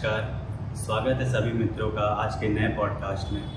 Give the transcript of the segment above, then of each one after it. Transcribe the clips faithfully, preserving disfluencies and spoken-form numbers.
नमस्कार, स्वागत है सभी मित्रों का आज के नए पॉडकास्ट में।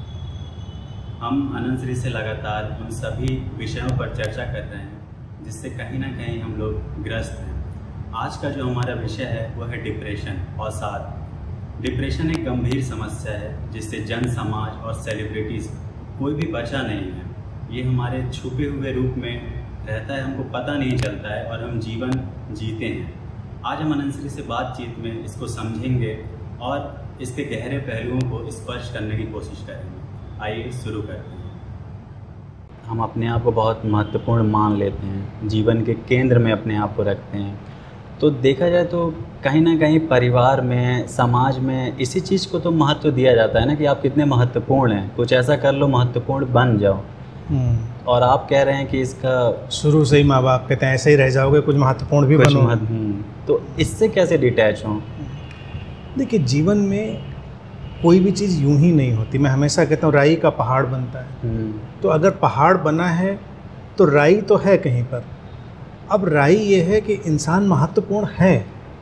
हम अनंत श्री से लगातार उन सभी विषयों पर चर्चा कर रहे हैं जिससे कहीं ना कहीं हम लोग ग्रस्त हैं। आज का जो हमारा विषय है वो है डिप्रेशन। और साथ डिप्रेशन एक गंभीर समस्या है जिससे जन समाज और सेलिब्रिटीज़ कोई भी बचा नहीं है। ये हमारे छुपे हुए रूप में रहता है, हमको पता नहीं चलता है और हम जीवन जीते हैं। आज हम अनंत श्री से बातचीत में इसको समझेंगे और इसके गहरे पहलुओं को स्पर्श करने की कोशिश करेंगे। आइए शुरू करते हैं। हम अपने आप को बहुत महत्वपूर्ण मान लेते हैं, जीवन के केंद्र में अपने आप को रखते हैं। तो देखा जाए तो कहीं ना कहीं परिवार में, समाज में इसी चीज़ को तो महत्व दिया जाता है ना कि आप कितने महत्वपूर्ण हैं, कुछ ऐसा कर लो महत्वपूर्ण बन जाओ। और आप कह रहे हैं कि इसका शुरू से ही माँ बाप कहते हैं ऐसे ही रह जाओगे, कुछ महत्वपूर्ण भी बनो। महत्व तो इससे कैसे डिटैच हों? देखिए, जीवन में कोई भी चीज़ यूं ही नहीं होती। मैं हमेशा कहता हूँ राई का पहाड़ बनता है। तो अगर पहाड़ बना है तो राई तो है कहीं पर। अब राई ये है कि इंसान महत्वपूर्ण है,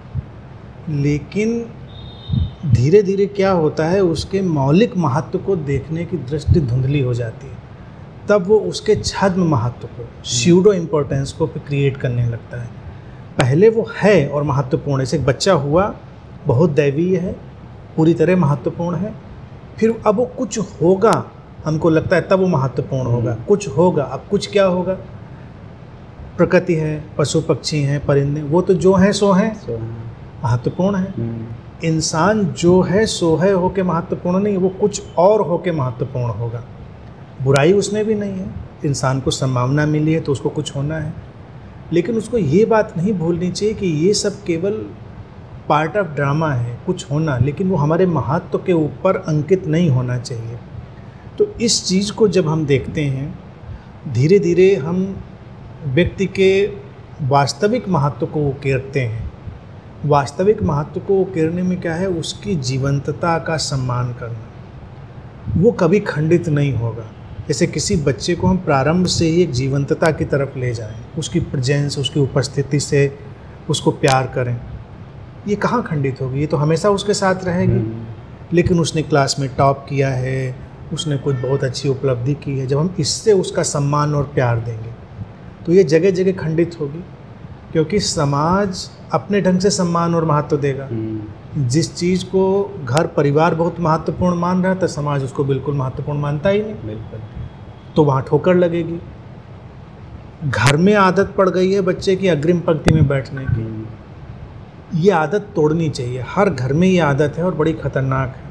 लेकिन धीरे धीरे क्या होता है, उसके मौलिक महत्व को देखने की दृष्टि धुंधली हो जाती है। तब वो उसके छद्म महत्व को, स्यूडो इम्पोर्टेंस को फिर क्रिएट करने लगता है। पहले वो है और महत्वपूर्ण है, जैसे एक बच्चा हुआ बहुत दैवीय है, पूरी तरह महत्वपूर्ण है। फिर अब वो कुछ होगा, हमको लगता है तब वो महत्वपूर्ण होगा। कुछ होगा, अब कुछ क्या होगा? प्रकृति है, पशु पक्षी हैं, परिंदे, वो तो जो हैं सो हैं, महत्वपूर्ण है। इंसान जो है सो है होके महत्वपूर्ण नहीं, वो कुछ और होके महत्वपूर्ण होगा। बुराई उसमें भी नहीं है, इंसान को संभावना मिली है तो उसको कुछ होना है। लेकिन उसको ये बात नहीं भूलनी चाहिए कि ये सब केवल पार्ट ऑफ ड्रामा है, कुछ होना, लेकिन वो हमारे महत्व के ऊपर अंकित नहीं होना चाहिए। तो इस चीज़ को जब हम देखते हैं, धीरे धीरे हम व्यक्ति के वास्तविक महत्व को उकेरते हैं। वास्तविक महत्व को उकेरने में क्या है, उसकी जीवंतता का सम्मान करना। वो कभी खंडित नहीं होगा। जैसे किसी बच्चे को हम प्रारंभ से ही एक जीवंतता की तरफ ले जाएं, उसकी प्रेजेंस, उसकी उपस्थिति से उसको प्यार करें, ये कहाँ खंडित होगी? ये तो हमेशा उसके साथ रहेगी। लेकिन उसने क्लास में टॉप किया है, उसने कुछ बहुत अच्छी उपलब्धि की है, जब हम इससे उसका सम्मान और प्यार देंगे तो ये जगह जगह खंडित होगी, क्योंकि समाज अपने ढंग से सम्मान और महत्व देगा। जिस चीज़ को घर परिवार बहुत महत्वपूर्ण मान रहा था, समाज उसको बिल्कुल महत्वपूर्ण मानता ही नहीं, बिल्कुल। तो वहाँ ठोकर लगेगी। घर में आदत पड़ गई है बच्चे की अग्रिम पंक्ति में बैठने की, ये आदत तोड़नी चाहिए। हर घर में ये आदत है और बड़ी खतरनाक है।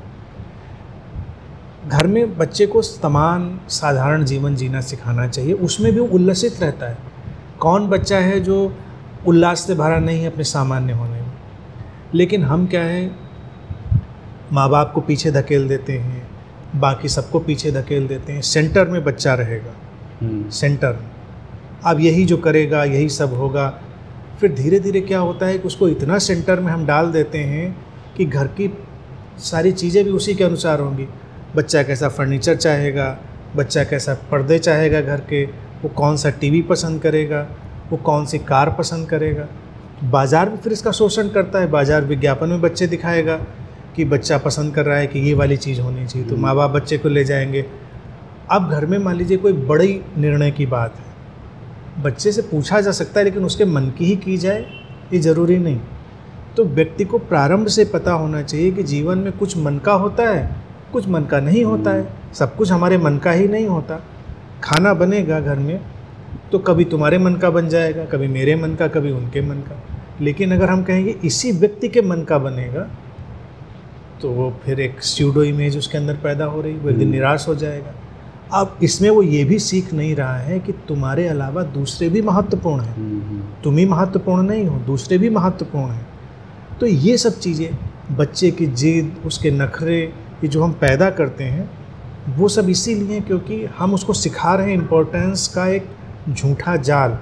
घर में बच्चे को समान साधारण जीवन जीना सिखाना चाहिए, उसमें भी उल्लसित रहता है। कौन बच्चा है जो उल्लास से भरा नहीं है अपने सामान्य होने में? लेकिन हम क्या है, माँ बाप को पीछे धकेल देते हैं, बाकी सबको पीछे धकेल देते हैं। सेंटर में बच्चा रहेगा, सेंटर में अब यही जो करेगा यही सब होगा। फिर धीरे धीरे क्या होता है कि उसको इतना सेंटर में हम डाल देते हैं कि घर की सारी चीज़ें भी उसी के अनुसार होंगी। बच्चा कैसा फर्नीचर चाहेगा, बच्चा कैसा पर्दे चाहेगा घर के, वो कौन सा टीवी पसंद करेगा, वो कौन सी कार पसंद करेगा। बाज़ार भी फिर इसका शोषण करता है। बाज़ार विज्ञापन में बच्चे दिखाएगा कि बच्चा पसंद कर रहा है कि ये वाली चीज़ होनी चाहिए, तो माँ बाप बच्चे को ले जाएंगे। अब घर में मान लीजिए कोई बड़ी निर्णय की बात है, बच्चे से पूछा जा सकता है, लेकिन उसके मन की ही की जाए ये ज़रूरी नहीं। तो व्यक्ति को प्रारंभ से पता होना चाहिए कि जीवन में कुछ मन का होता है, कुछ मन का नहीं होता है। सब कुछ हमारे मन का ही नहीं होता। खाना बनेगा घर में तो कभी तुम्हारे मन का बन जाएगा, कभी मेरे मन का, कभी उनके मन का। लेकिन अगर हम कहेंगे इसी व्यक्ति के मन का बनेगा, तो वो फिर एक स्यूडो इमेज उसके अंदर पैदा हो रही, वो एक दिन निराश हो जाएगा। अब इसमें वो ये भी सीख नहीं रहा है कि तुम्हारे अलावा दूसरे भी महत्वपूर्ण हैं, तुम ही महत्वपूर्ण नहीं हो, दूसरे भी महत्वपूर्ण हैं। तो ये सब चीज़ें, बच्चे की जिद, उसके नखरे, ये जो हम पैदा करते हैं, वो सब इसीलिए क्योंकि हम उसको सिखा रहे हैं इम्पोर्टेंस का एक झूठा जाल।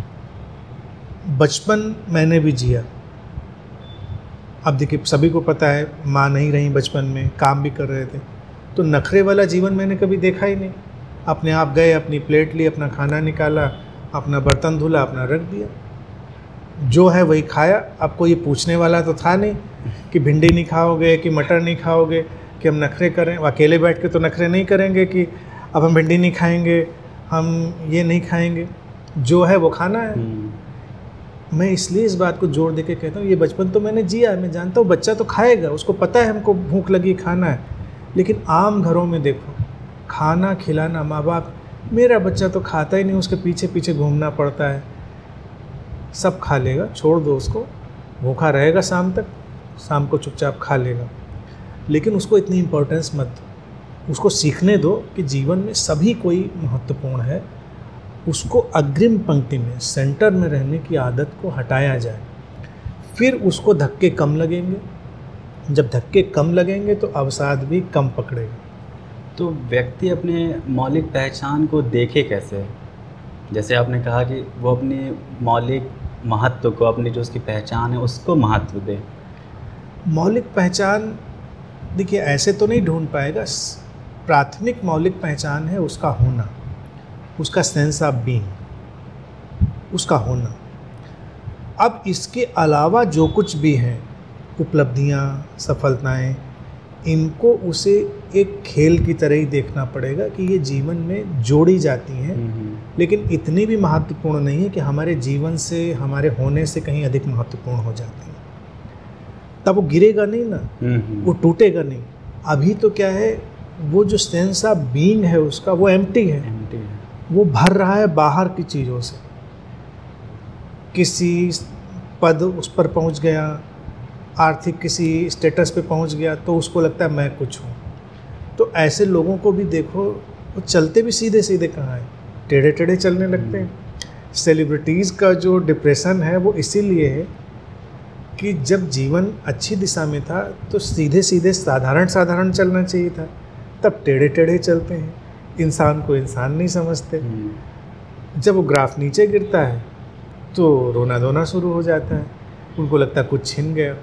बचपन मैंने भी जिया। अब देखिए, सभी को पता है माँ नहीं रही बचपन में, काम भी कर रहे थे, तो नखरे वाला जीवन मैंने कभी देखा ही नहीं। अपने आप गए, अपनी प्लेट ली, अपना खाना निकाला, अपना बर्तन धुला, अपना रख दिया। जो है वही खाया। अब कोई ये पूछने वाला तो था नहीं कि भिंडी नहीं खाओगे, कि मटर नहीं खाओगे, कि हम नखरे करें। अकेले बैठ के तो नखरे नहीं करेंगे कि अब हम भिंडी नहीं खाएंगे, हम ये नहीं खाएंगे, जो है वो खाना है। मैं इसलिए इस बात को जोर दे के कहता हूँ, ये बचपन तो मैंने जिया है, मैं जानता हूँ बच्चा तो खाएगा, उसको पता है हमको भूख लगी खाना है। लेकिन आम घरों में देखो, खाना खिलाना, माँ बाप, मेरा बच्चा तो खाता ही नहीं, उसके पीछे पीछे घूमना पड़ता है। सब खा लेगा, छोड़ दो उसको, भूखा रहेगा शाम तक, शाम को चुपचाप खा लेगा। लेकिन उसको इतनी इम्पोर्टेंस मत दो, उसको सीखने दो कि जीवन में सभी कोई महत्वपूर्ण है। उसको अग्रिम पंक्ति में, सेंटर में रहने की आदत को हटाया जाए, फिर उसको धक्के कम लगेंगे। जब धक्के कम लगेंगे तो अवसाद भी कम पकड़ेगा। तो व्यक्ति अपने मौलिक पहचान को देखे कैसे? जैसे आपने कहा कि वो अपनी मौलिक महत्व को, अपनी जो उसकी पहचान है उसको महत्व दे। मौलिक पहचान देखिए ऐसे तो नहीं ढूंढ पाएगा। प्राथमिक मौलिक पहचान है उसका होना, उसका सेंस ऑफ बीइंग, उसका होना। अब इसके अलावा जो कुछ भी है, उपलब्धियां, सफलताएं, इनको उसे एक खेल की तरह ही देखना पड़ेगा कि ये जीवन में जोड़ी जाती हैं, लेकिन इतनी भी महत्वपूर्ण नहीं है कि हमारे जीवन से, हमारे होने से कहीं अधिक महत्वपूर्ण हो जाती हैं। तब वो गिरेगा नहीं ना, वो टूटेगा नहीं। अभी तो क्या है, वो जो सेंस ऑफ बीइंग है उसका, वो एम्प्टी है, एम्प्टी है। वो भर रहा है बाहर की चीज़ों से। किसी पद उस पर पहुंच गया, आर्थिक किसी स्टेटस पे पहुंच गया, तो उसको लगता है मैं कुछ हूँ। तो ऐसे लोगों को भी देखो, वो चलते भी सीधे सीधे कहाँ हैं, टेढ़े टेढ़े चलने लगते हैं। सेलिब्रिटीज़ का जो डिप्रेशन है वो इसीलिए है कि जब जीवन अच्छी दिशा में था तो सीधे सीधे साधारण साधारण चलना चाहिए था, तब टेढ़े टेढ़े चलते हैं, इंसान को इंसान नहीं समझते। जब वो ग्राफ नीचे गिरता है तो रोना धोना शुरू हो जाता है, उनको लगता है कुछ छिन गया।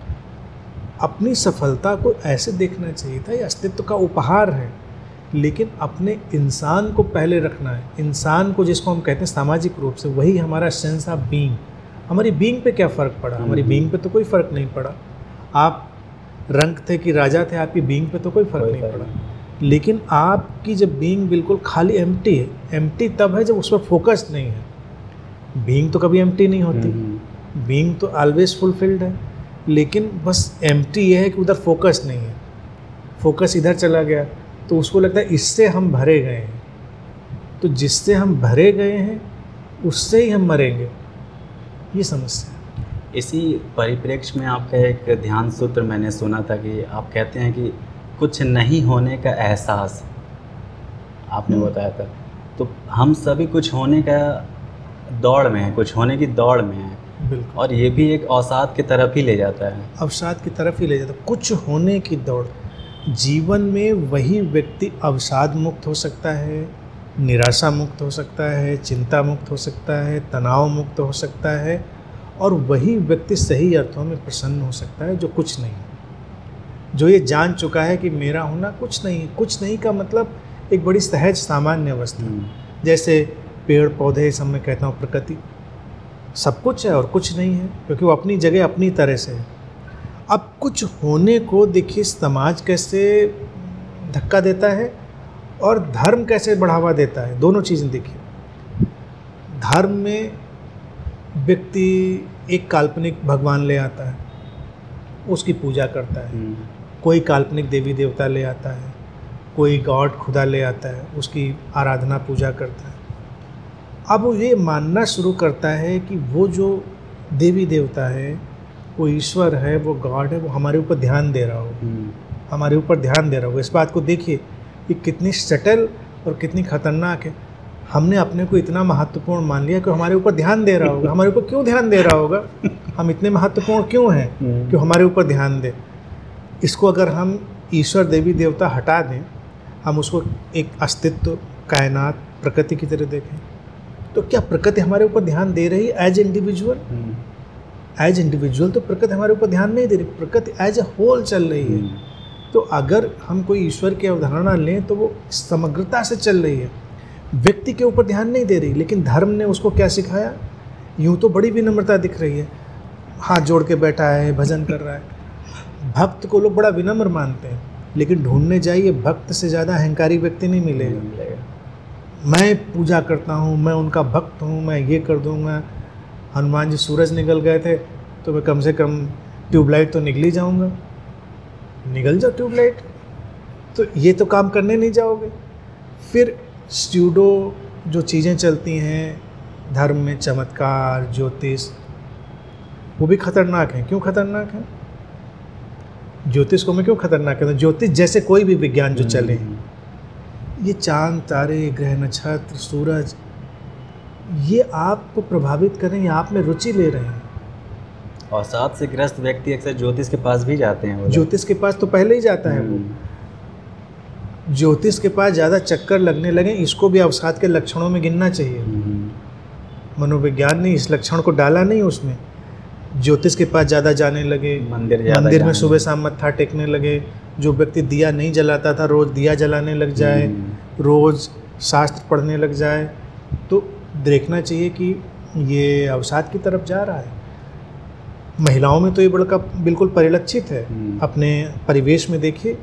अपनी सफलता को ऐसे देखना चाहिए था, ये अस्तित्व का उपहार है, लेकिन अपने इंसान को पहले रखना है। इंसान को, जिसको हम कहते हैं सामाजिक रूप से, वही हमारा सेंस ऑफ बीइंग। हमारी बीइंग पे क्या फ़र्क पड़ा? हमारी बीइंग पे तो कोई फ़र्क नहीं पड़ा। आप रंग थे कि राजा थे, आपकी बीइंग पे तो कोई फ़र्क नहीं पड़ा। लेकिन आपकी जब बीइंग बिल्कुल खाली एम्प्टी है, एम्प्टी तब है जब उस पर फोकस नहीं है। बीइंग तो कभी एम्प्टी नहीं होती, बीइंग तो ऑलवेज फुलफिल्ड है, लेकिन बस एम्प्टी ये है कि उधर फोकस नहीं है। फोकस इधर चला गया तो उसको लगता है इससे हम भरे गए हैं। तो जिससे हम भरे गए हैं उससे ही हम मरेंगे, ये समस्या। इसी परिप्रेक्ष्य में आपका एक ध्यान सूत्र मैंने सुना था कि आप कहते हैं कि कुछ नहीं होने का एहसास आपने बताया था। तो हम सभी कुछ होने का दौड़ में हैं, कुछ होने की दौड़ में हैं, बिल्कुल। और ये भी एक अवसाद की तरफ ही ले जाता है, अवसाद की तरफ ही ले जाता है। कुछ होने की दौड़। जीवन में वही व्यक्ति अवसाद मुक्त हो सकता है, निराशा मुक्त हो सकता है, चिंता मुक्त हो सकता है, तनाव मुक्त हो सकता है, और वही व्यक्ति सही अर्थों में प्रसन्न हो सकता है जो कुछ नहीं, जो ये जान चुका है कि मेरा होना कुछ नहीं है। कुछ नहीं का मतलब एक बड़ी सहज सामान्य अवस्था, जैसे पेड़ पौधे, सब में कहता हूँ प्रकृति सब कुछ है और कुछ नहीं है, क्योंकि वो अपनी जगह अपनी तरह से है। अब कुछ होने को देखिए समाज कैसे धक्का देता है और धर्म कैसे बढ़ावा देता है, दोनों चीज़ें देखिए। धर्म में व्यक्ति एक काल्पनिक भगवान ले आता है, उसकी पूजा करता है। कोई काल्पनिक देवी देवता ले आता है, कोई गॉड खुदा ले आता है, उसकी आराधना पूजा करता है। अब वो ये मानना शुरू करता है कि वो जो देवी देवता है, वो ईश्वर है, वो गॉड है, वो हमारे ऊपर ध्यान दे रहा हो, हमारे ऊपर ध्यान दे रहा हो। इस बात को देखिए कि कितनी सटल और कितनी खतरनाक है। हमने अपने को इतना महत्वपूर्ण मान लिया कि हमारे ऊपर ध्यान दे रहा होगा। हमारे ऊपर क्यों ध्यान दे रहा होगा? हम इतने महत्वपूर्ण क्यों हैं कि हमारे ऊपर ध्यान दे? इसको अगर हम ईश्वर देवी देवता हटा दें, हम उसको एक अस्तित्व, कायनात, प्रकृति की तरह देखें, तो क्या प्रकृति हमारे ऊपर ध्यान दे रही है एज इंडिविजुअल? एज इंडिविजुअल तो प्रकृति हमारे ऊपर ध्यान नहीं दे रही, प्रकृति एज ए होल चल रही है। तो अगर हम कोई ईश्वर की अवधारणा लें तो वो समग्रता से चल रही है, व्यक्ति के ऊपर ध्यान नहीं दे रही। लेकिन धर्म ने उसको क्या सिखाया यूँ तो बड़ी विनम्रता दिख रही है, हाथ जोड़ के बैठा है, भजन कर रहा है। भक्त को लोग बड़ा विनम्र मानते हैं, लेकिन ढूंढने जाइए भक्त से ज़्यादा अहंकारी व्यक्ति नहीं मिलेगा। मैं पूजा करता हूँ, मैं उनका भक्त हूँ, मैं ये कर दूँगा। हनुमान जी सूरज निकल गए थे तो मैं कम से कम ट्यूबलाइट तो निकल ही जाऊँगा। निकल जाओ ट्यूबलाइट, तो ये तो काम करने नहीं जाओगे। फिर स्यूडो जो चीज़ें चलती हैं धर्म में, चमत्कार, ज्योतिष, वो भी खतरनाक हैं। क्यों खतरनाक हैं? ज्योतिष को मैं क्यों खतरनाक कहता हूँ? ज्योतिष जैसे कोई भी विज्ञान जो चले, ये चांद, तारे, ग्रह, नक्षत्र, सूरज, ये आपको प्रभावित कर रहे हैं, आप में रुचि ले रहे हैं। और साथ से ग्रस्त व्यक्ति अक्सर ज्योतिष के पास भी जाते हैं। ज्योतिष के पास तो पहले ही जाता है वो। ज्योतिष के पास ज़्यादा चक्कर लगने लगे, इसको भी अवसाद के लक्षणों में गिनना चाहिए। मनोविज्ञान ने इस लक्षण को डाला नहीं उसमें। ज्योतिष के पास ज़्यादा जाने लगे, मंदिर मंदिर में सुबह शाम मत्था टेकने लगे। जो व्यक्ति दिया नहीं जलाता था रोज़ दिया जलाने लग जाए, रोज़ शास्त्र पढ़ने लग जाए, तो देखना चाहिए कि ये अवसाद की तरफ जा रहा है। महिलाओं में तो ये बड़ा बिल्कुल परिलक्षित है। अपने परिवेश में देखिए,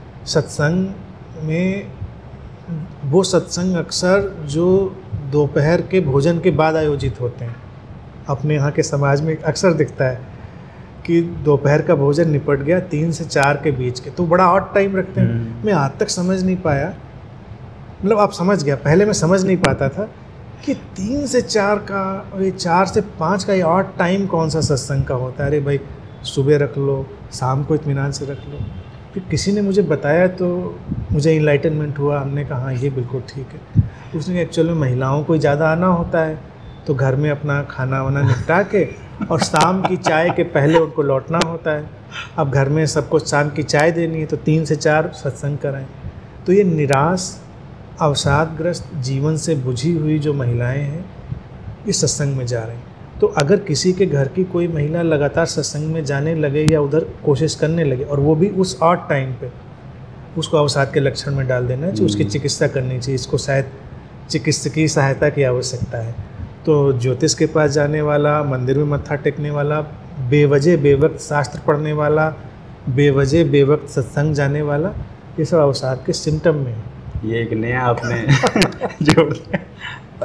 सत्संग में वो सत्संग अक्सर जो दोपहर के भोजन के बाद आयोजित होते हैं, अपने यहाँ के समाज में अक्सर दिखता है कि दोपहर का भोजन निपट गया तीन से चार के बीच के, तो बड़ा ऑड टाइम रखते हैं। मैं आज तक समझ नहीं पाया, मतलब आप समझ गया, पहले मैं समझ नहीं पाता था कि तीन से चार का, ये चार से पाँच का ये ऑड टाइम कौन सा सत्संग का होता है। अरे भाई सुबह रख लो, शाम को इत्मीनान से रख लो। फिर किसी ने मुझे बताया तो मुझे इनलाइटनमेंट हुआ। हमने कहा हाँ ये बिल्कुल ठीक है। उसने कहा एक्चुअली महिलाओं को ज़्यादा आना होता है, तो घर में अपना खाना वाना निपटा के और शाम की चाय के पहले उनको लौटना होता है। अब घर में सबको शाम की चाय देनी है, तो तीन से चार सत्संग कराएं। तो ये निराश, अवसादग्रस्त, जीवन से बुझी हुई जो महिलाएं हैं, इस सत्संग में जा रही हैं। तो अगर किसी के घर की कोई महिला लगातार सत्संग में जाने लगे या उधर कोशिश करने लगे, और वो भी उस ऑड टाइम पे, उसको अवसाद के लक्षण में डाल देना चाहिए। उसकी चिकित्सा करनी चाहिए। इसको शायद चिकित्सकीय सहायता की आवश्यकता है। तो ज्योतिष के पास जाने वाला, मंदिर में मत्था टेकने वाला, बेवजह बेवक्त शास्त्र पढ़ने वाला, बेवजह बेवक्त सत्संग जाने वाला, ये सब अवसाद के सिम्टम में है। ये एक नया आपने जोड़ दिया।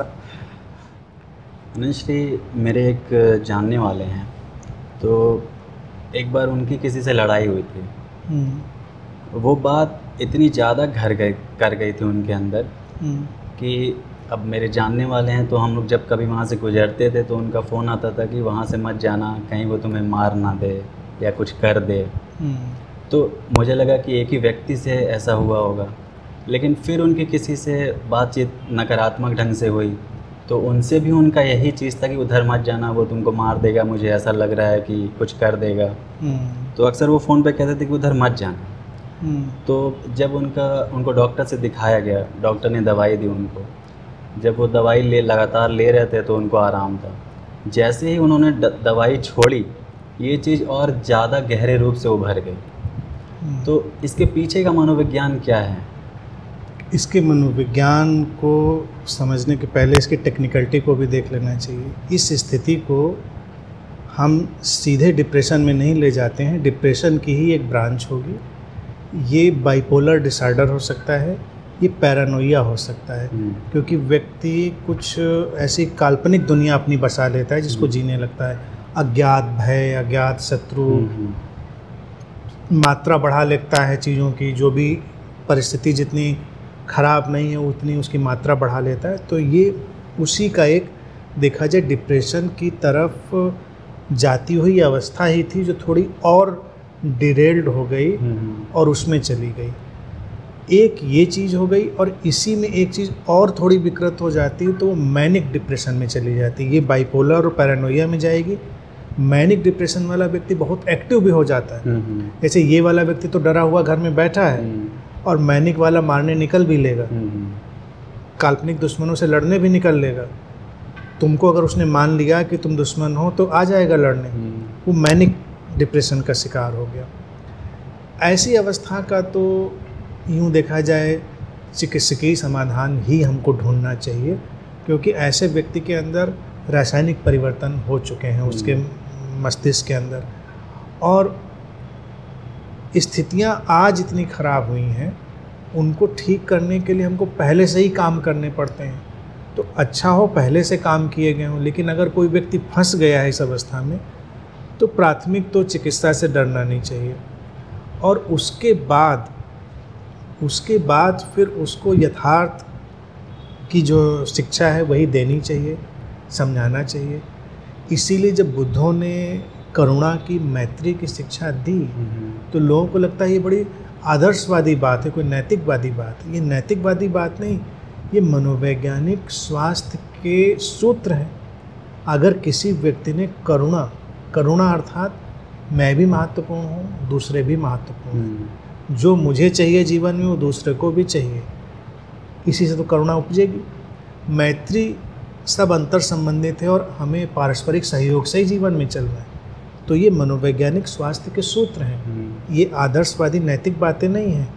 अनुश्री, मेरे एक जानने वाले हैं, तो एक बार उनकी किसी से लड़ाई हुई थी। वो बात इतनी ज़्यादा घर गई कर गई थी उनके अंदर कि अब मेरे जानने वाले हैं, तो हम लोग जब कभी वहाँ से गुजरते थे तो उनका फ़ोन आता था कि वहाँ से मत जाना, कहीं वो तुम्हें मार ना दे या कुछ कर दे। तो मुझे लगा कि एक ही व्यक्ति से ऐसा हुआ होगा, लेकिन फिर उनकी किसी से बातचीत नकारात्मक ढंग से हुई, तो उनसे भी उनका यही चीज़ था कि उधर मत जाना, वो तुमको मार देगा, मुझे ऐसा लग रहा है कि कुछ कर देगा। तो अक्सर वो फ़ोन पे कहते थे कि उधर मत जाना। तो जब उनका उनको डॉक्टर से दिखाया गया, डॉक्टर ने दवाई दी उनको। जब वो दवाई ले लगातार ले रहे थे तो उनको आराम था। जैसे ही उन्होंने दवाई छोड़ी, ये चीज़ और ज़्यादा गहरे रूप से उभर गई। तो इसके पीछे का मनोविज्ञान क्या है? इसके मनोविज्ञान को समझने के पहले इसकी टेक्निकलिटी को भी देख लेना चाहिए। इस स्थिति को हम सीधे डिप्रेशन में नहीं ले जाते हैं, डिप्रेशन की ही एक ब्रांच होगी। ये बाइपोलर डिसऑर्डर हो सकता है, ये पैरानोइया हो सकता है, क्योंकि व्यक्ति कुछ ऐसी काल्पनिक दुनिया अपनी बसा लेता है जिसको जीने लगता है। अज्ञात भय, अज्ञात शत्रु, मात्रा बढ़ा लेता है चीज़ों की। जो भी परिस्थिति जितनी ख़राब नहीं है उतनी उसकी मात्रा बढ़ा लेता है। तो ये उसी का एक, देखा जाए, डिप्रेशन की तरफ जाती हुई अवस्था ही थी, जो थोड़ी और डिरेल्ड हो गई और उसमें चली गई। एक ये चीज़ हो गई, और इसी में एक चीज़ और थोड़ी विकृत हो जाती है तो वो मैनिक डिप्रेशन में चली जाती है। ये बाइपोलर और पैरानोइया में जाएगी। मैनिक डिप्रेशन वाला व्यक्ति बहुत एक्टिव भी हो जाता है। जैसे ये वाला व्यक्ति तो डरा हुआ घर में बैठा है, और मैनिक वाला मारने निकल भी लेगा, काल्पनिक दुश्मनों से लड़ने भी निकल लेगा। तुमको अगर उसने मान लिया कि तुम दुश्मन हो तो आ जाएगा लड़ने। वो मैनिक डिप्रेशन का शिकार हो गया। ऐसी अवस्था का तो यूँ देखा जाए चिकित्सकीय समाधान ही हमको ढूंढना चाहिए, क्योंकि ऐसे व्यक्ति के अंदर रासायनिक परिवर्तन हो चुके हैं उसके मस्तिष्क के अंदर, और स्थितियां आज इतनी ख़राब हुई हैं, उनको ठीक करने के लिए हमको पहले से ही काम करने पड़ते हैं। तो अच्छा हो पहले से काम किए गए हों, लेकिन अगर कोई व्यक्ति फंस गया है इस अवस्था में, तो प्राथमिक तो चिकित्सा से डरना नहीं चाहिए, और उसके बाद उसके बाद फिर उसको यथार्थ की जो शिक्षा है वही देनी चाहिए, समझाना चाहिए। इसीलिए जब बुद्धों ने करुणा की, मैत्री की शिक्षा दी, तो लोगों को लगता है ये बड़ी आदर्शवादी बात है, कोई नैतिकवादी बात है। ये नैतिकवादी बात नहीं, ये मनोवैज्ञानिक स्वास्थ्य के सूत्र हैं। अगर किसी व्यक्ति ने करुणा करुणा अर्थात मैं भी महत्वपूर्ण हूँ, दूसरे भी महत्वपूर्ण हैं, जो मुझे चाहिए जीवन में वो दूसरे को भी चाहिए, इसी से तो करुणा उपजेगी। मैत्री सब अंतर संबंधित है और हमें पारस्परिक सहयोग से ही जीवन में चलना है। तो ये मनोवैज्ञानिक स्वास्थ्य के सूत्र हैं, ये आदर्शवादी नैतिक बातें नहीं हैं।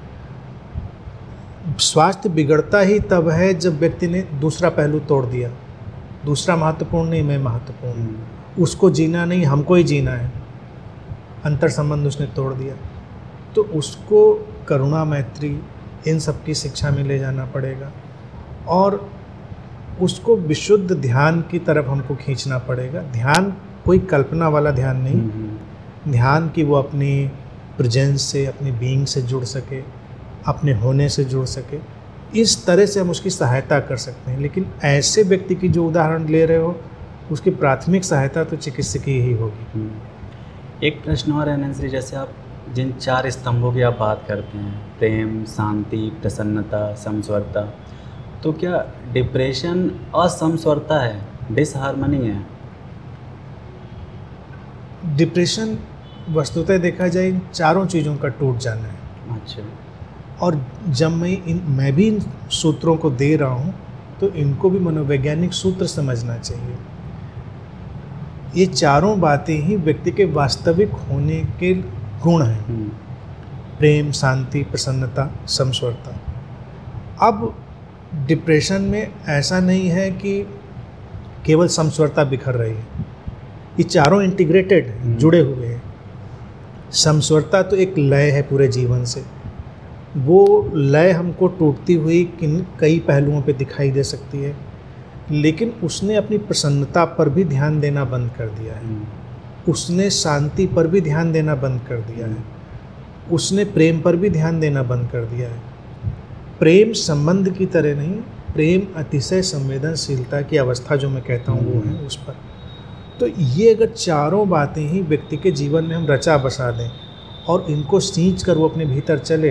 स्वास्थ्य बिगड़ता ही तब है जब व्यक्ति ने दूसरा पहलू तोड़ दिया, दूसरा महत्वपूर्ण नहीं मैं महत्वपूर्ण हूँ, उसको जीना नहीं हमको ही जीना है, अंतर संबंध उसने तोड़ दिया। तो उसको करुणा, मैत्री, इन सब की शिक्षा में ले जाना पड़ेगा, और उसको विशुद्ध ध्यान की तरफ हमको खींचना पड़ेगा। ध्यान कोई कल्पना वाला ध्यान नहीं, ध्यान की वो अपनी प्रेजेंस से, अपनी बीइंग से जुड़ सके, अपने होने से जुड़ सके, इस तरह से हम उसकी सहायता कर सकते हैं। लेकिन ऐसे व्यक्ति की जो उदाहरण ले रहे हो, उसकी प्राथमिक सहायता तो चिकित्सकीय ही होगी। एक प्रश्न और है नंसरी, जैसे आप जिन चार स्तंभों की आप बात करते हैं, प्रेम, शांति, प्रसन्नता, समस्वरता, तो क्या डिप्रेशन असमस्वरता है, डिसहार्मनी है? डिप्रेशन वस्तुतः देखा जाए इन चारों चीज़ों का टूट जाना है। अच्छा। और जब मैं इन मैं भी इन सूत्रों को दे रहा हूँ, तो इनको भी मनोवैज्ञानिक सूत्र समझना चाहिए। ये चारों बातें ही व्यक्ति के वास्तविक होने के गुण हैं, प्रेम, शांति, प्रसन्नता, समस्वरता। अब डिप्रेशन में ऐसा नहीं है कि केवल समस्वरता बिखर रही है, ये चारों इंटीग्रेटेड हैं, जुड़े हुए हैं। समस्वरता तो एक लय है पूरे जीवन से, वो लय हमको टूटती हुई किन कई पहलुओं पे दिखाई दे सकती है, लेकिन उसने अपनी प्रसन्नता पर भी ध्यान देना बंद कर दिया है, उसने शांति पर भी ध्यान देना बंद कर दिया है, उसने प्रेम पर भी ध्यान देना बंद कर दिया है। प्रेम संबंध की तरह नहीं, प्रेम अतिशय संवेदनशीलता की अवस्था जो मैं कहता हूँ वो है उस पर। तो ये अगर चारों बातें ही व्यक्ति के जीवन में हम रचा बसा दें और इनको सींच कर वो अपने भीतर चले,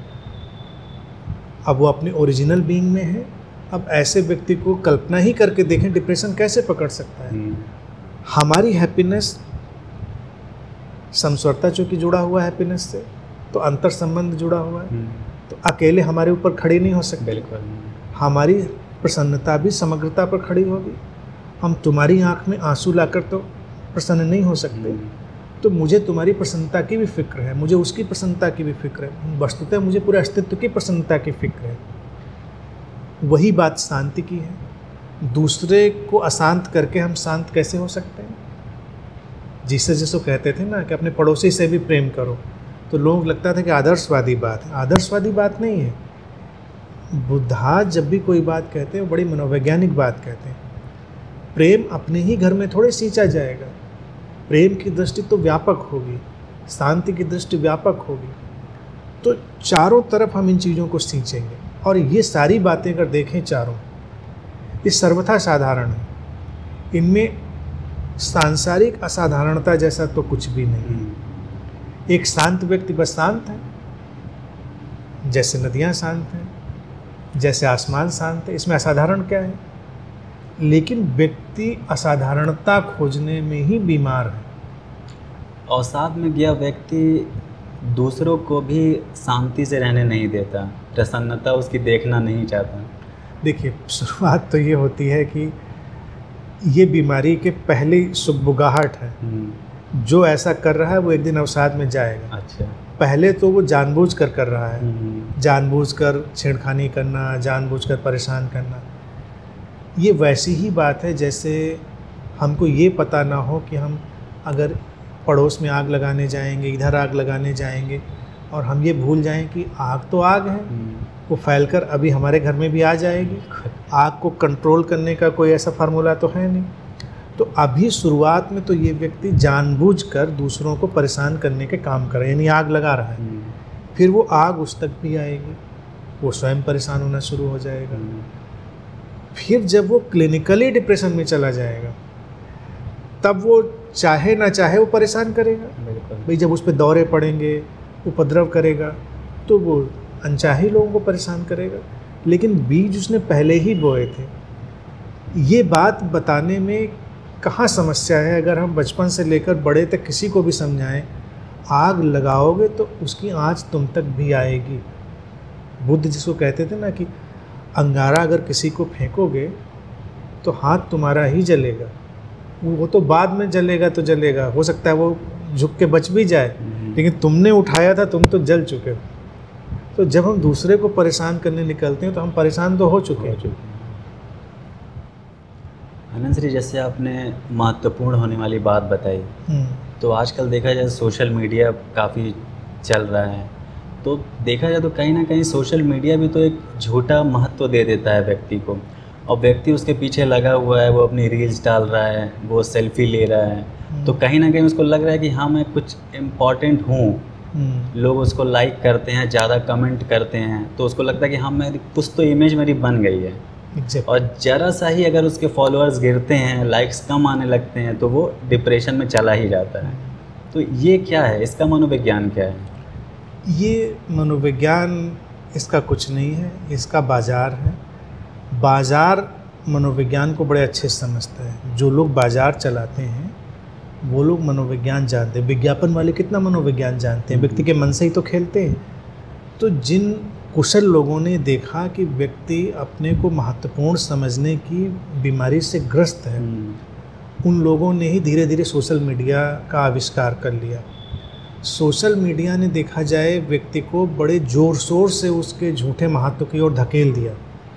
अब वो अपने ओरिजिनल बीइंग में है। अब ऐसे व्यक्ति को कल्पना ही करके देखें डिप्रेशन कैसे पकड़ सकता है। हमारी हैप्पीनेस, समस्वरता चूँकि जुड़ा हुआ है हैप्पीनेस से, तो अंतर संबंध जुड़ा हुआ है, तो अकेले हमारे ऊपर खड़ी नहीं हो सकती। बिल्कुल। हमारी प्रसन्नता भी समग्रता पर खड़ी होगी। हम तुम्हारी आंख में आंसू लाकर तो प्रसन्न नहीं हो सकते, तो मुझे तुम्हारी प्रसन्नता की भी फिक्र है, मुझे उसकी प्रसन्नता की भी फिक्र है, वस्तुतः मुझे पूरे अस्तित्व की प्रसन्नता की फिक्र है। वही बात शांति की है। दूसरे को अशांत करके हम शांत कैसे हो सकते हैं? जिसे जिसको कहते थे ना कि अपने पड़ोसी से भी प्रेम करो, तो लोग लगता था कि आदर्शवादी बात है। आदर्शवादी बात नहीं है। बुद्धा जब भी कोई बात कहते हैं वो बड़ी मनोवैज्ञानिक बात कहते हैं। प्रेम अपने ही घर में थोड़े सींचा जाएगा, प्रेम की दृष्टि तो व्यापक होगी, शांति की दृष्टि व्यापक होगी। तो चारों तरफ हम इन चीज़ों को सींचेंगे, और ये सारी बातें अगर देखें चारों, ये सर्वथा साधारण है। इनमें सांसारिक असाधारणता जैसा तो कुछ भी नहीं है। एक शांत व्यक्ति बस शांत है, जैसे नदियाँ शांत हैं, जैसे आसमान शांत है, इसमें असाधारण क्या है? लेकिन व्यक्ति असाधारणता खोजने में ही बीमार है। अवसाद में गया व्यक्ति दूसरों को भी शांति से रहने नहीं देता, प्रसन्नता उसकी देखना नहीं चाहता। देखिए, शुरुआत तो ये होती है कि ये बीमारी के पहली सुगबुगाहट है। जो ऐसा कर रहा है वो एक दिन अवसाद में जाएगा। अच्छा। पहले तो वो जानबूझकर कर रहा है, जानबूझकर छेड़खानी करना, जानबूझकर परेशान करना। ये वैसी ही बात है जैसे हमको ये पता ना हो कि हम अगर पड़ोस में आग लगाने जाएंगे, इधर आग लगाने जाएंगे, और हम ये भूल जाएं कि आग तो आग है, वो फैलकर अभी हमारे घर में भी आ जाएगी। आग को कंट्रोल करने का कोई ऐसा फार्मूला तो है नहीं। तो अभी शुरुआत में तो ये व्यक्ति जानबूझकर दूसरों को परेशान करने के काम कर रहा है, यानी आग लगा रहा है। फिर वो आग उस तक भी आएगी, वो स्वयं परेशान होना शुरू हो जाएगा। फिर जब वो क्लिनिकली डिप्रेशन में चला जाएगा, तब वो चाहे ना चाहे वो परेशान करेगा। भाई जब उस पर दौरे पड़ेंगे, उपद्रव करेगा, तो वो अनचाहे लोगों को परेशान करेगा। लेकिन बीज उसने पहले ही बोए थे। ये बात बताने में कहाँ समस्या है? अगर हम बचपन से लेकर बड़े तक किसी को भी समझाएं, आग लगाओगे तो उसकी आँच तुम तक भी आएगी। बुद्ध जिसको कहते थे ना कि अंगारा अगर किसी को फेंकोगे तो हाथ तुम्हारा ही जलेगा, वो तो बाद में जलेगा तो जलेगा, हो सकता है वो झुक के बच भी जाए, लेकिन तुमने उठाया था, तुम तो जल चुके हो। तो जब हम दूसरे को परेशान करने निकलते हैं तो हम परेशान तो हो चुके हैं। आनंद श्री, जैसे आपने महत्वपूर्ण होने वाली बात बताई, तो आजकल देखा जाए सोशल मीडिया काफ़ी चल रहा है, तो देखा जाए तो कहीं ना कहीं सोशल मीडिया भी तो एक झूठा महत्व दे देता है व्यक्ति को, और व्यक्ति उसके पीछे लगा हुआ है, वो अपनी रील्स डाल रहा है, वो सेल्फी ले रहा है, तो कहीं ना कहीं उसको लग रहा है कि हाँ मैं कुछ इम्पॉर्टेंट हूँ। लोग उसको लाइक करते हैं, ज़्यादा कमेंट करते हैं, तो उसको लगता है कि हाँ मैं कुछ तो इमेज मेरी बन गई है। exactly. और ज़रा सा ही अगर उसके फॉलोअर्स गिरते हैं, लाइक्स कम आने लगते हैं, तो वो डिप्रेशन में चला ही जाता है। तो ये क्या है, इसका मनोविज्ञान क्या है? ये मनोविज्ञान इसका कुछ नहीं है, इसका बाज़ार है। बाज़ार मनोविज्ञान को बड़े अच्छे से समझता है। जो लोग बाज़ार चलाते हैं वो लोग मनोविज्ञान जानते हैं। विज्ञापन वाले कितना मनोविज्ञान जानते हैं, व्यक्ति के मन से ही तो खेलते हैं। तो जिन कुशल लोगों ने देखा कि व्यक्ति अपने को महत्वपूर्ण समझने की बीमारी से ग्रस्त है, उन लोगों ने ही धीरे धीरे सोशल मीडिया का आविष्कार कर लिया। सोशल मीडिया ने देखा जाए व्यक्ति को बड़े ज़ोर शोर से उसके झूठे महत्व की ओर धकेल दिया।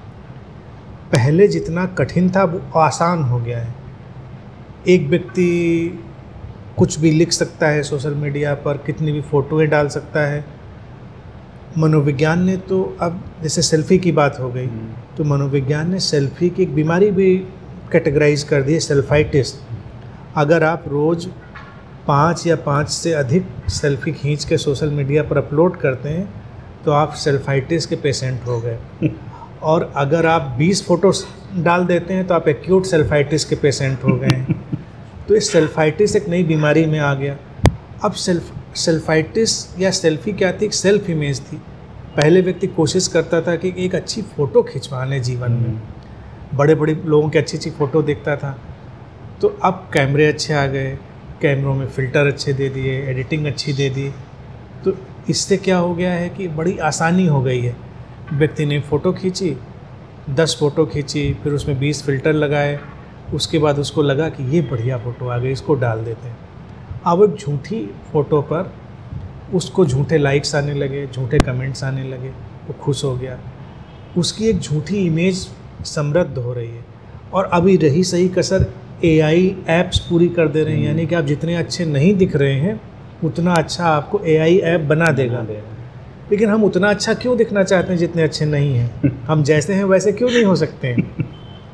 पहले जितना कठिन था वो आसान हो गया है। एक व्यक्ति कुछ भी लिख सकता है सोशल मीडिया पर, कितनी भी फ़ोटोएं डाल सकता है। मनोविज्ञान ने तो अब जैसे सेल्फ़ी की बात हो गई, तो मनोविज्ञान ने सेल्फ़ी की एक बीमारी भी कैटेगराइज कर दी है, सेल्फाइटिस। अगर आप रोज़ पाँच या पाँच से अधिक सेल्फ़ी खींच के सोशल मीडिया पर अपलोड करते हैं तो आप सेल्फाइटिस के पेशेंट हो गए। और अगर आप बीस फ़ोटो डाल देते हैं तो आप एक्यूट सेल्फाइटिस के पेशेंट हो गए हैं। तो इस सेल्फाइटिस एक नई बीमारी में आ गया। अब सेल्फ सेल्फाइटिस या सेल्फी क्या थी? एक सेल्फ इमेज थी। पहले व्यक्ति कोशिश करता था कि एक अच्छी फ़ोटो खिंचवा लें जीवन में, बड़े बड़े लोगों की अच्छी अच्छी फ़ोटो देखता था। तो अब कैमरे अच्छे आ गए, कैमरों में फ़िल्टर अच्छे दे दिए, एडिटिंग अच्छी दे दी, तो इससे क्या हो गया है कि बड़ी आसानी हो गई है। व्यक्ति ने फ़ोटो खींची, दस फ़ोटो खींची, फिर उसमें बीस फ़िल्टर लगाए, उसके बाद उसको लगा कि ये बढ़िया फ़ोटो आ गई, इसको डाल देते हैं। अब एक झूठी फ़ोटो पर उसको झूठे लाइक्स आने लगे, झूठे कमेंट्स आने लगे, वो खुश हो गया। उसकी एक झूठी इमेज समृद्ध हो रही है। और अभी रही सही कसर, एआई ऐप्स पूरी कर दे रहे हैं, यानी कि आप जितने अच्छे नहीं दिख रहे हैं उतना अच्छा आपको एआई ऐप बना देगा। लेकिन हम उतना अच्छा क्यों दिखना चाहते हैं जितने अच्छे नहीं हैं? हम जैसे हैं वैसे क्यों नहीं हो सकते हैं?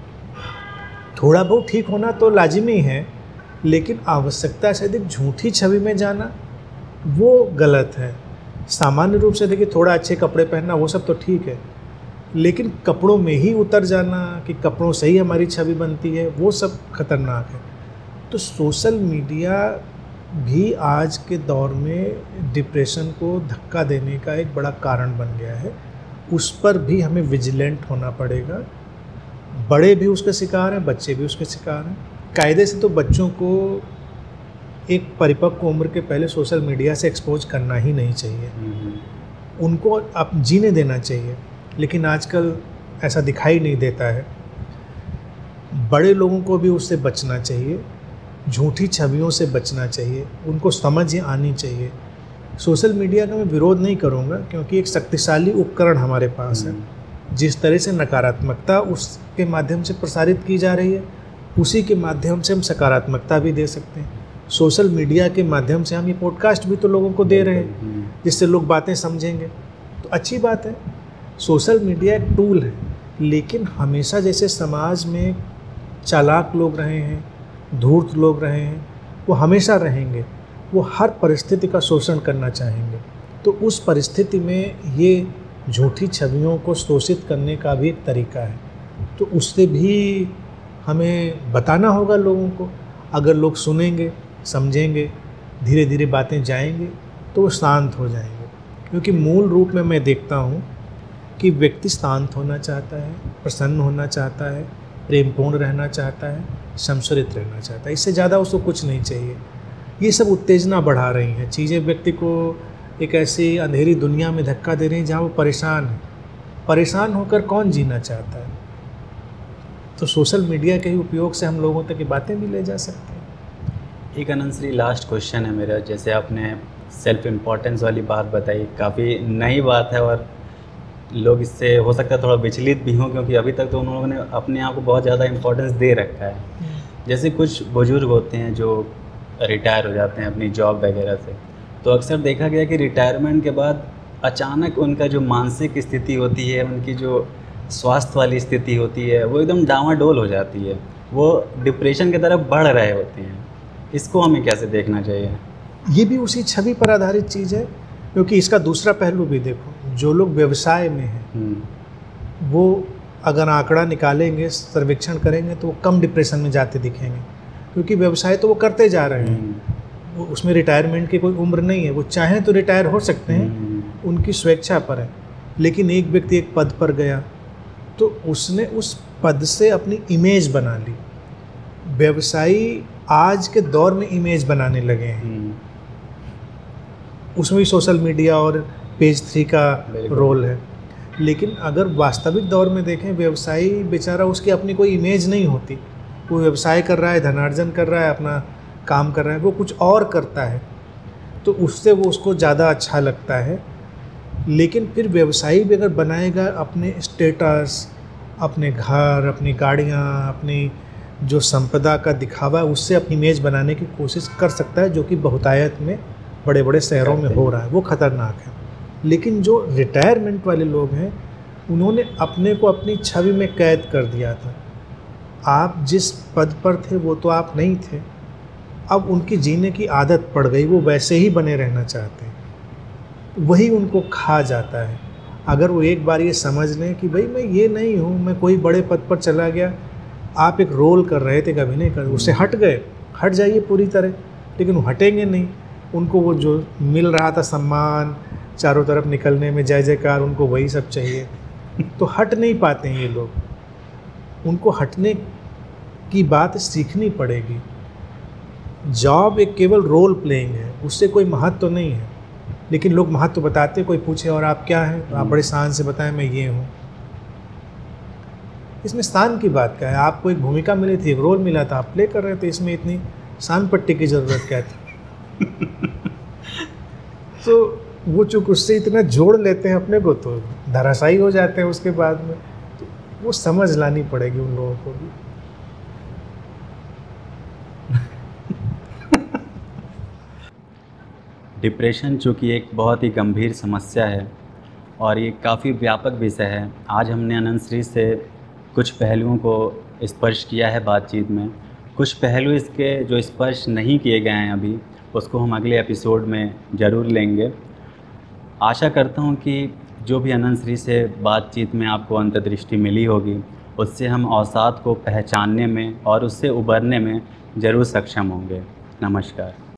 थोड़ा बहुत ठीक होना तो लाजिमी है, लेकिन आवश्यकता से अधिक झूठी छवि में जाना वो गलत है। सामान्य रूप से देखिए, थोड़ा अच्छे कपड़े पहनना वो सब तो ठीक है, लेकिन कपड़ों में ही उतर जाना कि कपड़ों से ही हमारी छवि बनती है, वो सब खतरनाक है। तो सोशल मीडिया भी आज के दौर में डिप्रेशन को धक्का देने का एक बड़ा कारण बन गया है। उस पर भी हमें विजिलेंट होना पड़ेगा। बड़े भी उसके शिकार हैं, बच्चे भी उसके शिकार हैं। कायदे से तो बच्चों को एक परिपक्व उम्र के पहले सोशल मीडिया से एक्सपोज करना ही नहीं चाहिए, उनको अब जीने देना चाहिए, लेकिन आजकल ऐसा दिखाई नहीं देता है। बड़े लोगों को भी उससे बचना चाहिए, झूठी छवियों से बचना चाहिए, उनको समझ आनी चाहिए। सोशल मीडिया का मैं विरोध नहीं करूँगा, क्योंकि एक शक्तिशाली उपकरण हमारे पास है। जिस तरह से नकारात्मकता उसके माध्यम से प्रसारित की जा रही है, उसी के माध्यम से हम सकारात्मकता भी दे सकते हैं। सोशल मीडिया के माध्यम से हम ये पॉडकास्ट भी तो लोगों को दे रहे हैं, जिससे लोग बातें समझेंगे, तो अच्छी बात है। सोशल मीडिया एक टूल है, लेकिन हमेशा जैसे समाज में चालाक लोग रहे हैं, धूर्त लोग रहे हैं, वो हमेशा रहेंगे। वो हर परिस्थिति का शोषण करना चाहेंगे। तो उस परिस्थिति में ये झूठी छवियों को शोषित करने का भी एक तरीका है। तो उससे भी हमें बताना होगा लोगों को। अगर लोग सुनेंगे, समझेंगे, धीरे धीरे बातें जाएंगे तो वो शांत हो जाएंगे। क्योंकि मूल रूप में मैं देखता हूँ कि व्यक्ति शांत होना चाहता है, प्रसन्न होना चाहता है, प्रेमपूर्ण रहना चाहता है, संशरित रहना चाहता है। इससे ज़्यादा उसको कुछ नहीं चाहिए। ये सब उत्तेजना बढ़ा रही हैं चीज़ें, व्यक्ति को एक ऐसी अंधेरी दुनिया में धक्का दे रही हैं जहाँ वो परेशान है। परेशान होकर कौन जीना चाहता है? तो सोशल मीडिया के ही उपयोग से हम लोगों तक ये बातें भी ले जा सकते हैं। एक अनंत श्री लास्ट क्वेश्चन है मेरा। जैसे आपने सेल्फ इम्पोर्टेंस वाली बात बताई, काफ़ी नई बात है और लोग इससे हो सकता है थोड़ा विचलित भी हों, क्योंकि अभी तक तो उन लोगों ने अपने आप को बहुत ज़्यादा इम्पोर्टेंस दे रखा है। जैसे कुछ बुजुर्ग होते हैं जो रिटायर हो जाते हैं अपनी जॉब वगैरह से, तो अक्सर देखा गया कि रिटायरमेंट के बाद अचानक उनका जो मानसिक स्थिति होती है, उनकी जो स्वास्थ्य वाली स्थिति होती है, वो एकदम डामाडोल हो जाती है। वो डिप्रेशन की तरफ बढ़ रहे होते हैं। इसको हमें कैसे देखना चाहिए? ये भी उसी छवि पर आधारित चीज़ है, क्योंकि इसका दूसरा पहलू भी देखो। जो लोग व्यवसाय में हैं, वो अगर आंकड़ा निकालेंगे, सर्वेक्षण करेंगे, तो वो कम डिप्रेशन में जाते दिखेंगे, क्योंकि व्यवसाय तो वो करते जा रहे हैं। वो उसमें रिटायरमेंट की कोई उम्र नहीं है। वो चाहें तो रिटायर हो सकते हैं, उनकी स्वेच्छा पर है। लेकिन एक व्यक्ति एक पद पर गया तो उसने उस पद से अपनी इमेज बना ली। व्यवसायी आज के दौर में इमेज बनाने लगे हैं। उसमें भी सोशल मीडिया और पेज थ्री का रोल है। लेकिन अगर वास्तविक दौर में देखें, व्यवसायी बेचारा, उसकी अपनी कोई इमेज नहीं होती। वो व्यवसाय कर रहा है, धनार्जन कर रहा है, अपना काम कर रहा है, वो कुछ और करता है, तो उससे वो उसको ज़्यादा अच्छा लगता है। लेकिन फिर व्यवसायी भी अगर बनाएगा अपने स्टेटस, अपने घर, अपनी गाड़ियाँ, अपनी जो संपदा का दिखावा है, उससे अपनी इमेज बनाने की कोशिश कर सकता है, जो कि बहुतायत में बड़े बड़े शहरों में हो रहा है। वो खतरनाक है। लेकिन जो रिटायरमेंट वाले लोग हैं, उन्होंने अपने को अपनी छवि में कैद कर दिया था। आप जिस पद पर थे वो तो आप नहीं थे। अब उनकी जीने की आदत पड़ गई, वो वैसे ही बने रहना चाहते हैं। वही उनको खा जाता है। अगर वो एक बार ये समझ लें कि भाई मैं ये नहीं हूँ, मैं कोई बड़े पद पर चला गया, आप एक रोल कर रहे थे, कभी नहीं कर, उससे हट गए, हट जाइए पूरी तरह। लेकिन वो हटेंगे नहीं। उनको वो जो मिल रहा था सम्मान, चारों तरफ निकलने में जय जयकार, उनको वही सब चाहिए। तो हट नहीं पाते हैं ये लोग। उनको हटने की बात सीखनी पड़ेगी। जॉब एक केवल रोल प्लेइंग है, उससे कोई महत्व तो नहीं है। लेकिन लोग महत्व बताते, कोई पूछे और आप क्या हैं, तो आप बड़े शान से बताएं मैं ये हूँ। इसमें शान की बात क्या है? आपको एक भूमिका मिली थी, एक रोल मिला था, आप प्ले कर रहे थे, इसमें इतनी शान पट्टी की ज़रूरत क्या थी? तो वो चूँकि उससे इतना जोड़ लेते हैं अपने को, तो धराशायी हो जाते हैं उसके बाद में। तो वो समझ लानी पड़ेगी उन लोगों को भी। डिप्रेशन चूँकि एक बहुत ही गंभीर समस्या है और ये काफ़ी व्यापक विषय है। आज हमने अनंत श्री से कुछ पहलुओं को स्पर्श किया है बातचीत में। कुछ पहलू इसके जो स्पर्श नहीं किए गए हैं अभी, उसको हम अगले एपिसोड में ज़रूर लेंगे। आशा करता हूँ कि जो भी अनंत श्री से बातचीत में आपको अंतर्दृष्टि मिली होगी, उससे हम अवसाद को पहचानने में और उससे उबरने में ज़रूर सक्षम होंगे। नमस्कार।